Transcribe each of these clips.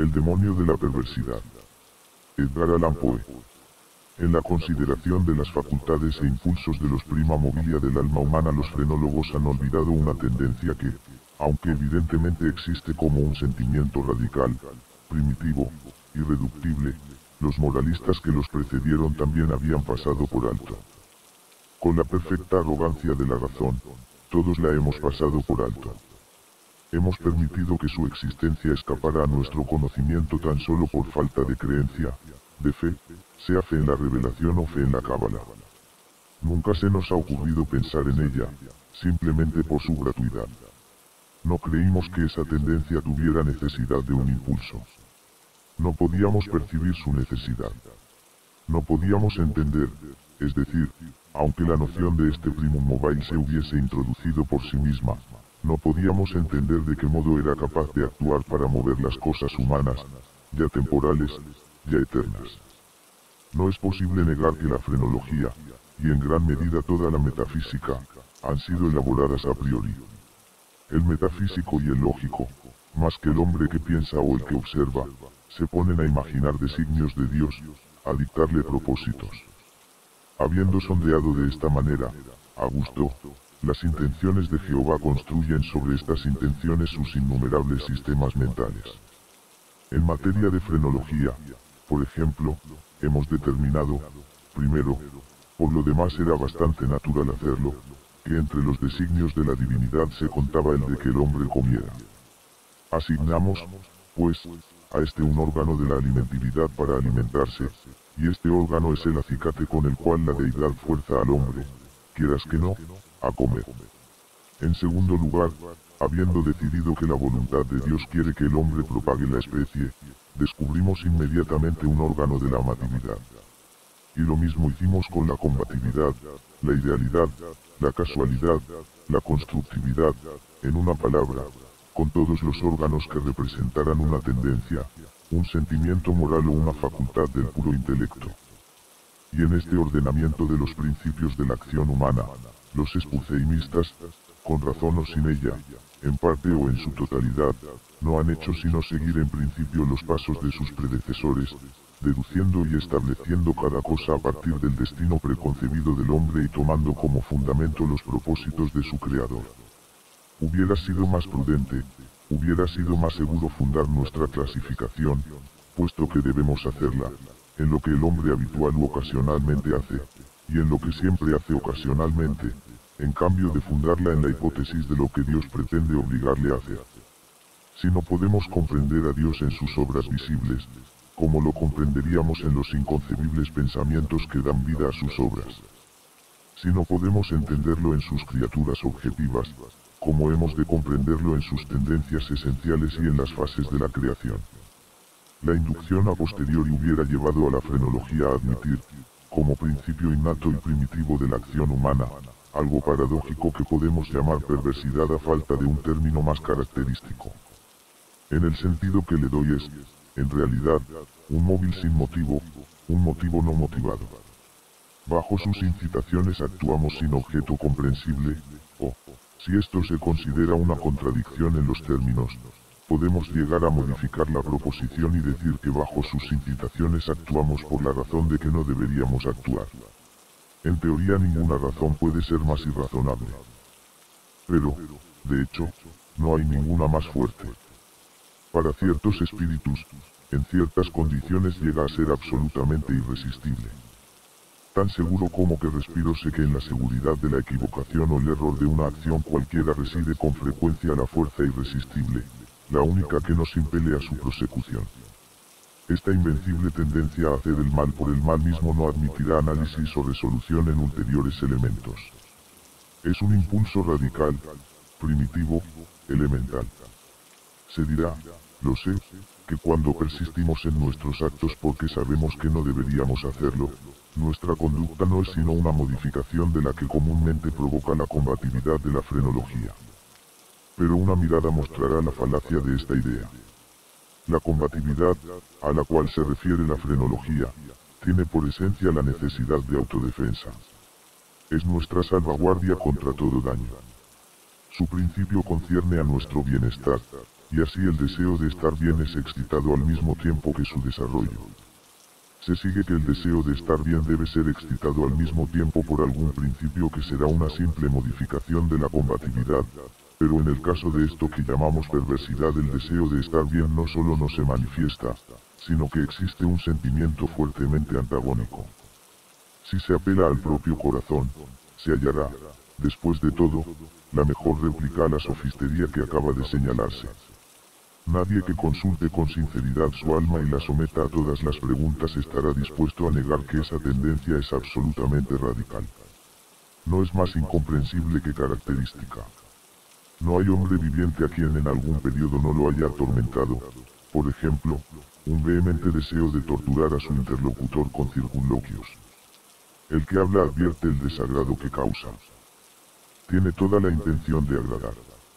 El demonio de la perversidad. Edgar Allan Poe. En la consideración de las facultades e impulsos de los prima mobilia del alma humana, los frenólogos han olvidado una tendencia que, aunque evidentemente existe como un sentimiento radical, primitivo, irreductible, los moralistas que los precedieron también habían pasado por alto. Con la perfecta arrogancia de la razón, todos la hemos pasado por alto. Hemos permitido que su existencia escapara a nuestro conocimiento tan solo por falta de creencia, de fe, sea fe en la revelación o fe en la cábala. Nunca se nos ha ocurrido pensar en ella, simplemente por su gratuidad. No creímos que esa tendencia tuviera necesidad de un impulso. No podíamos percibir su necesidad. No podíamos entender, es decir, aunque la noción de este primum mobile se hubiese introducido por sí misma, no podíamos entender de qué modo era capaz de actuar para mover las cosas humanas, ya temporales, ya eternas. No es posible negar que la frenología, y en gran medida toda la metafísica, han sido elaboradas a priori. El metafísico y el lógico, más que el hombre que piensa o el que observa, se ponen a imaginar designios de Dios, a dictarle propósitos. Habiendo sondeado de esta manera, a gusto, las intenciones de Jehová, construyen sobre estas intenciones sus innumerables sistemas mentales. En materia de frenología, por ejemplo, hemos determinado, primero, por lo demás era bastante natural hacerlo, que entre los designios de la divinidad se contaba el de que el hombre comiera. Asignamos, pues, a este un órgano de la alimentividad para alimentarse, y este órgano es el acicate con el cual la deidad fuerza al hombre, quieras que no, a comer. En segundo lugar, habiendo decidido que la voluntad de Dios quiere que el hombre propague la especie, descubrimos inmediatamente un órgano de la amatividad. Y lo mismo hicimos con la combatividad, la idealidad, la casualidad, la constructividad, en una palabra, con todos los órganos que representaran una tendencia, un sentimiento moral o una facultad del puro intelecto. Y en este ordenamiento de los principios de la acción humana, los espuzeimistas, con razón o sin ella, en parte o en su totalidad, no han hecho sino seguir en principio los pasos de sus predecesores, deduciendo y estableciendo cada cosa a partir del destino preconcebido del hombre y tomando como fundamento los propósitos de su creador. Hubiera sido más prudente, hubiera sido más seguro fundar nuestra clasificación, puesto que debemos hacerla, en lo que el hombre habitual u ocasionalmente hace, y en lo que siempre hace ocasionalmente, en cambio de fundarla en la hipótesis de lo que Dios pretende obligarle a hacer. Si no podemos comprender a Dios en sus obras visibles, ¿cómo lo comprenderíamos en los inconcebibles pensamientos que dan vida a sus obras? Si no podemos entenderlo en sus criaturas objetivas, ¿cómo hemos de comprenderlo en sus tendencias esenciales y en las fases de la creación? La inducción a posteriori hubiera llevado a la frenología a admitir, como principio innato y primitivo de la acción humana, algo paradójico que podemos llamar perversidad a falta de un término más característico. En el sentido que le doy es, en realidad, un móvil sin motivo, un motivo no motivado. Bajo sus incitaciones actuamos sin objeto comprensible, o, si esto se considera una contradicción en los términos, podemos llegar a modificar la proposición y decir que bajo sus incitaciones actuamos por la razón de que no deberíamos actuar. En teoría ninguna razón puede ser más irrazonable. Pero, de hecho, no hay ninguna más fuerte. Para ciertos espíritus, en ciertas condiciones llega a ser absolutamente irresistible. Tan seguro como que respiro sé que en la seguridad de la equivocación o el error de una acción cualquiera reside con frecuencia la fuerza irresistible, la única que nos impele a su prosecución. Esta invencible tendencia a hacer el mal por el mal mismo no admitirá análisis o resolución en ulteriores elementos. Es un impulso radical, primitivo, elemental. Se dirá, lo sé, que cuando persistimos en nuestros actos porque sabemos que no deberíamos hacerlo, nuestra conducta no es sino una modificación de la que comúnmente provoca la combatividad de la frenología. Pero una mirada mostrará la falacia de esta idea. La combatividad, a la cual se refiere la frenología, tiene por esencia la necesidad de autodefensa. Es nuestra salvaguardia contra todo daño. Su principio concierne a nuestro bienestar, y así el deseo de estar bien es excitado al mismo tiempo que su desarrollo. Se sigue que el deseo de estar bien debe ser excitado al mismo tiempo por algún principio que será una simple modificación de la combatividad, pero en el caso de esto que llamamos perversidad, el deseo de estar bien no solo no se manifiesta, sino que existe un sentimiento fuertemente antagónico. Si se apela al propio corazón, se hallará, después de todo, la mejor réplica a la sofistería que acaba de señalarse. Nadie que consulte con sinceridad su alma y la someta a todas las preguntas estará dispuesto a negar que esa tendencia es absolutamente radical. No es más incomprensible que característica. No hay hombre viviente a quien en algún periodo no lo haya atormentado, por ejemplo, un vehemente deseo de torturar a su interlocutor con circunloquios. El que habla advierte el desagrado que causa. Tiene toda la intención de agradar.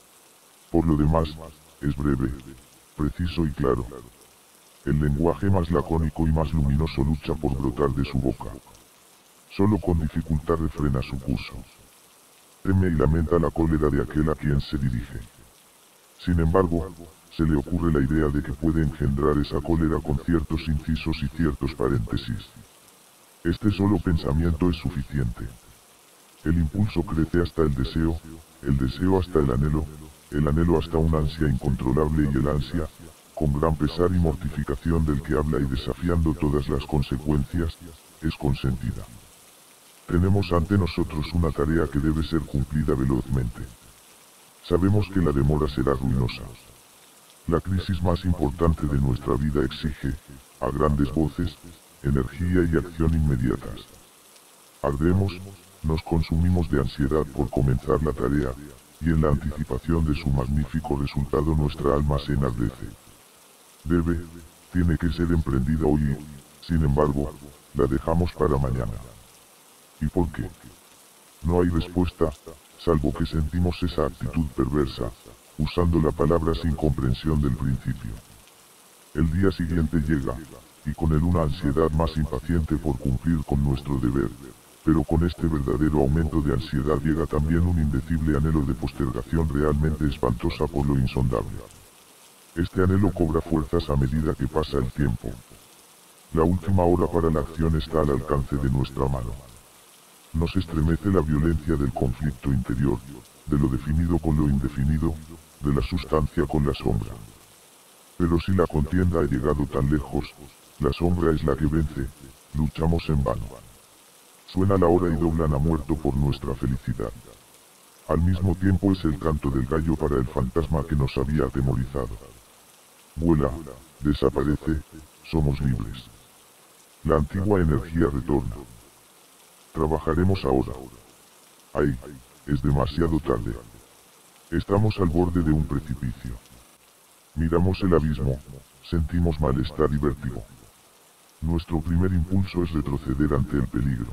Por lo demás, es breve, preciso y claro. El lenguaje más lacónico y más luminoso lucha por brotar de su boca. Solo con dificultad refrena su curso. Teme y lamenta la cólera de aquel a quien se dirige. Sin embargo, se le ocurre la idea de que puede engendrar esa cólera con ciertos incisos y ciertos paréntesis. Este solo pensamiento es suficiente. El impulso crece hasta el deseo hasta el anhelo hasta una ansia incontrolable y el ansia, con gran pesar y mortificación del que habla y desafiando todas las consecuencias, es consentida. Tenemos ante nosotros una tarea que debe ser cumplida velozmente. Sabemos que la demora será ruinosa. La crisis más importante de nuestra vida exige, a grandes voces, energía y acción inmediatas. Ardemos, nos consumimos de ansiedad por comenzar la tarea, y en la anticipación de su magnífico resultado nuestra alma se enardece. Tiene que ser emprendida hoy y, sin embargo, la dejamos para mañana. ¿Y por qué? No hay respuesta, salvo que sentimos esa actitud perversa, usando la palabra sin comprensión del principio. El día siguiente llega, y con él una ansiedad más impaciente por cumplir con nuestro deber, pero con este verdadero aumento de ansiedad llega también un indecible anhelo de postergación realmente espantosa por lo insondable. Este anhelo cobra fuerzas a medida que pasa el tiempo. La última hora para la acción está al alcance de nuestra mano. Nos estremece la violencia del conflicto interior, de lo definido con lo indefinido, de la sustancia con la sombra. Pero si la contienda ha llegado tan lejos, la sombra es la que vence, luchamos en vano. Suena la hora y doblan a muerto por nuestra felicidad. Al mismo tiempo es el canto del gallo para el fantasma que nos había atemorizado. Vuela, desaparece, somos libres. La antigua energía retorna. Trabajaremos ahora. ¡Ay! Es demasiado tarde. Estamos al borde de un precipicio. Miramos el abismo, sentimos malestar y vértigo. Nuestro primer impulso es retroceder ante el peligro.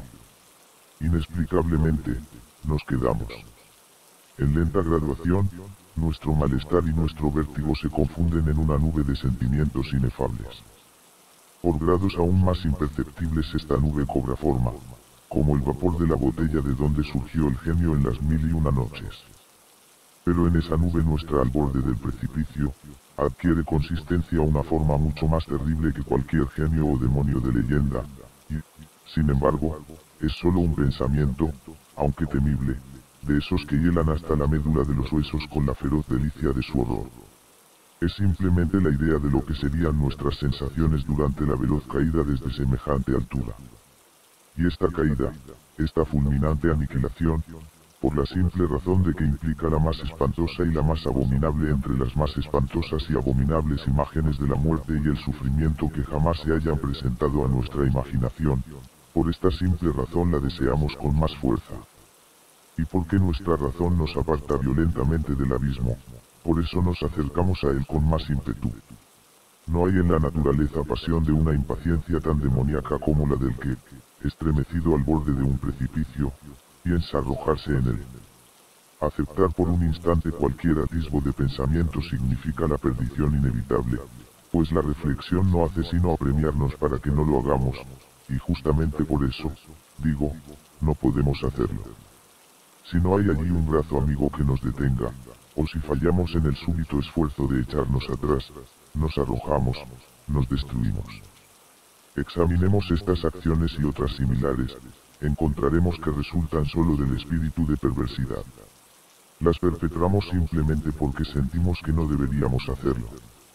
Inexplicablemente, nos quedamos. En lenta graduación, nuestro malestar y nuestro vértigo se confunden en una nube de sentimientos inefables. Por grados aún más imperceptibles esta nube cobra forma, como el vapor de la botella de donde surgió el genio en las 1001 noches. Pero en esa nube nuestra al borde del precipicio, adquiere consistencia una forma mucho más terrible que cualquier genio o demonio de leyenda, y, sin embargo, es solo un pensamiento, aunque temible, de esos que hielan hasta la médula de los huesos con la feroz delicia de su horror. Es simplemente la idea de lo que serían nuestras sensaciones durante la veloz caída desde semejante altura. Y esta caída, esta fulminante aniquilación, por la simple razón de que implica la más espantosa y la más abominable entre las más espantosas y abominables imágenes de la muerte y el sufrimiento que jamás se hayan presentado a nuestra imaginación, por esta simple razón la deseamos con más fuerza. Y porque nuestra razón nos aparta violentamente del abismo, por eso nos acercamos a él con más ímpetu. No hay en la naturaleza pasión de una impaciencia tan demoníaca como la del que, estremecido al borde de un precipicio, piensa arrojarse en él. Aceptar por un instante cualquier atisbo de pensamiento significa la perdición inevitable, pues la reflexión no hace sino apremiarnos para que no lo hagamos, y justamente por eso, no podemos hacerlo. Si no hay allí un brazo amigo que nos detenga, O si fallamos en el súbito esfuerzo de echarnos atrás, nos arrojamos, nos destruimos. Examinemos estas acciones y otras similares, encontraremos que resultan solo del espíritu de perversidad. Las perpetramos simplemente porque sentimos que no deberíamos hacerlo.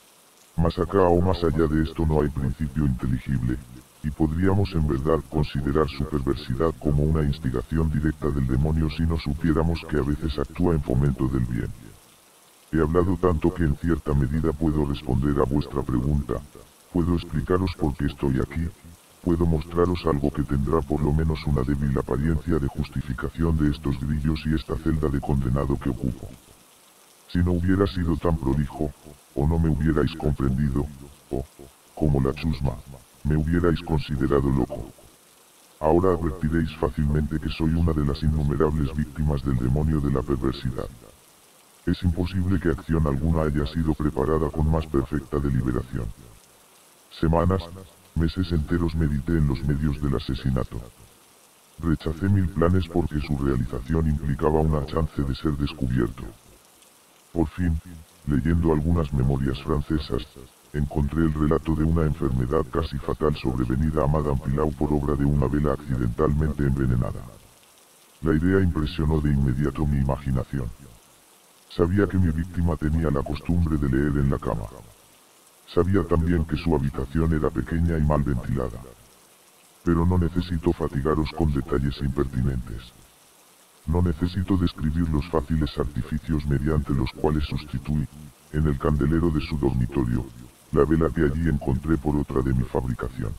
Más acá o más allá de esto no hay principio inteligible, y podríamos en verdad considerar su perversidad como una instigación directa del demonio si no supiéramos que a veces actúa en fomento del bien. He hablado tanto que en cierta medida puedo responder a vuestra pregunta, puedo explicaros por qué estoy aquí, puedo mostraros algo que tendrá por lo menos una débil apariencia de justificación de estos grillos y esta celda de condenado que ocupo. Si no hubiera sido tan prolijo, o no me hubierais comprendido, o, como la chusma, me hubierais considerado loco. Ahora advertiréis fácilmente que soy una de las innumerables víctimas del demonio de la perversidad. Es imposible que acción alguna haya sido preparada con más perfecta deliberación. Semanas, meses enteros medité en los medios del asesinato. Rechacé 1000 planes porque su realización implicaba una chance de ser descubierto. Por fin, leyendo algunas memorias francesas, encontré el relato de una enfermedad casi fatal sobrevenida a Madame Pilau por obra de una vela accidentalmente envenenada. La idea impresionó de inmediato mi imaginación. Sabía que mi víctima tenía la costumbre de leer en la cama. Sabía también que su habitación era pequeña y mal ventilada. Pero no necesito fatigaros con detalles impertinentes. No necesito describir los fáciles artificios mediante los cuales sustituí, en el candelero de su dormitorio, la vela que allí encontré por otra de mi fabricación.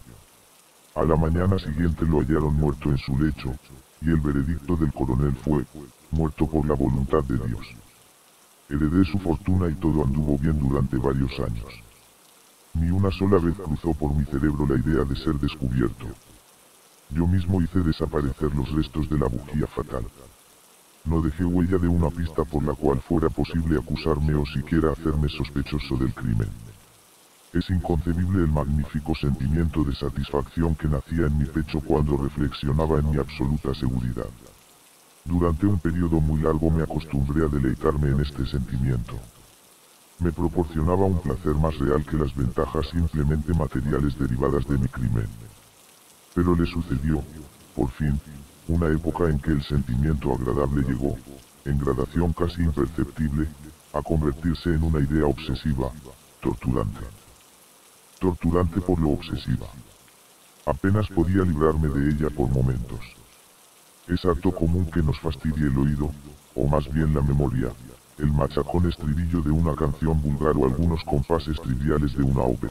A la mañana siguiente lo hallaron muerto en su lecho, y el veredicto del coronel fue, muerto por la voluntad de Dios. Heredé su fortuna y todo anduvo bien durante varios años. Ni una sola vez cruzó por mi cerebro la idea de ser descubierto. Yo mismo hice desaparecer los restos de la bujía fatal. No dejé huella de una pista por la cual fuera posible acusarme o siquiera hacerme sospechoso del crimen. Es inconcebible el magnífico sentimiento de satisfacción que nacía en mi pecho cuando reflexionaba en mi absoluta seguridad. Durante un periodo muy largo me acostumbré a deleitarme en este sentimiento. Me proporcionaba un placer más real que las ventajas simplemente materiales derivadas de mi crimen. Pero le sucedió, por fin, una época en que el sentimiento agradable llegó, en gradación casi imperceptible, a convertirse en una idea obsesiva, torturante. Torturante por lo obsesiva. Apenas podía librarme de ella por momentos. Es harto común que nos fastidie el oído, o más bien la memoria, el machacón estribillo de una canción vulgar o algunos compases triviales de una ópera.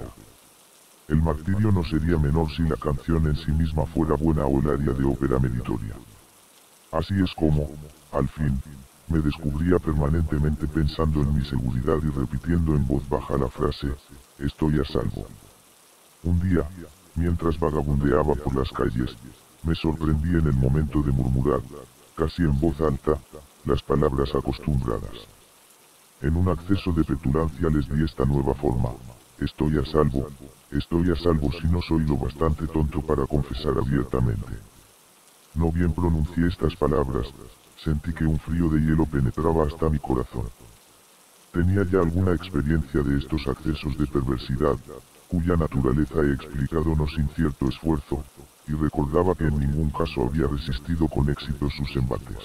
El martirio no sería menor si la canción en sí misma fuera buena o el aria de ópera meritoria. Así es como, al fin, me descubría permanentemente pensando en mi seguridad y repitiendo en voz baja la frase, estoy a salvo. Un día, mientras vagabundeaba por las calles, me sorprendí en el momento de murmurar, casi en voz alta, las palabras acostumbradas. En un acceso de petulancia les di esta nueva forma, estoy a salvo si no soy lo bastante tonto para confesar abiertamente. No bien pronuncié estas palabras, sentí que un frío de hielo penetraba hasta mi corazón. Tenía ya alguna experiencia de estos accesos de perversidad, cuya naturaleza he explicado no sin cierto esfuerzo, y recordaba que en ningún caso había resistido con éxito sus embates.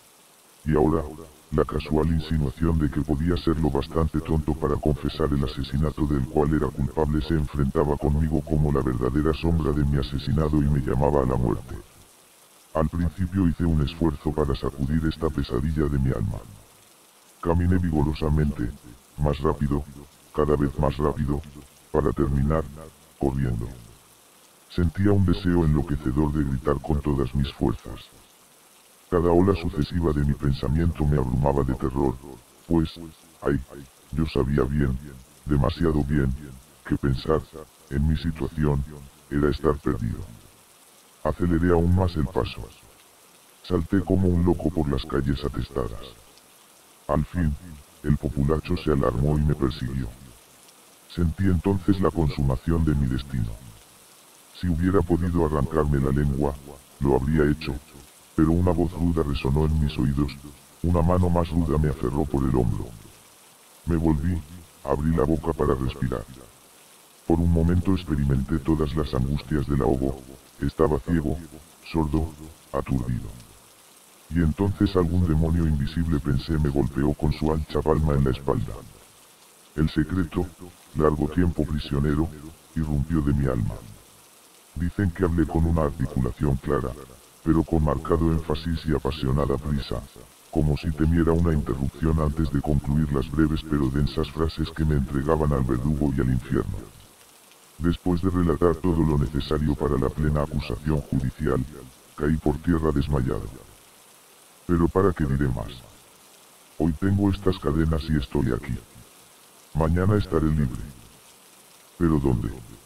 Y ahora, la casual insinuación de que podía ser lo bastante tonto para confesar el asesinato del cual era culpable se enfrentaba conmigo como la verdadera sombra de mi asesinado y me llamaba a la muerte. Al principio hice un esfuerzo para sacudir esta pesadilla de mi alma. Caminé vigorosamente, más rápido, cada vez más rápido, para terminar, corriendo. Sentía un deseo enloquecedor de gritar con todas mis fuerzas. Cada ola sucesiva de mi pensamiento me abrumaba de terror, pues, yo sabía bien, demasiado bien, que pensar, en mi situación, era estar perdido. Aceleré aún más el paso. Salté como un loco por las calles atestadas. Al fin, el populacho se alarmó y me persiguió. Sentí entonces la consumación de mi destino. Si hubiera podido arrancarme la lengua, lo habría hecho, pero una voz ruda resonó en mis oídos, Una mano más ruda me aferró por el hombro. Me volví, abrí la boca para respirar. Por un momento experimenté todas las angustias del ahogo. Estaba ciego, sordo, aturdido. Y entonces algún demonio invisible pensé me golpeó con su ancha palma en la espalda. El secreto, largo tiempo prisionero, irrumpió de mi alma. Dicen que hablé con una articulación clara, pero con marcado énfasis y apasionada prisa, como si temiera una interrupción antes de concluir las breves pero densas frases que me entregaban al verdugo y al infierno. Después de relatar todo lo necesario para la plena acusación judicial, caí por tierra desmayado. Pero ¿para qué diré más? Hoy tengo estas cadenas y estoy aquí. Mañana estaré libre. ¿Pero dónde?